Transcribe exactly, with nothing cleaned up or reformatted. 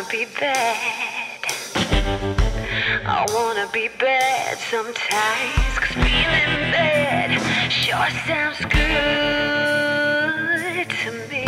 be bad. I wanna be bad sometimes, 'cause feeling bad sure sounds good to me.